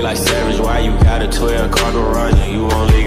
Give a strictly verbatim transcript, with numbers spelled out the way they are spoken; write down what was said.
like Savage, why you got a twelve car garage and you only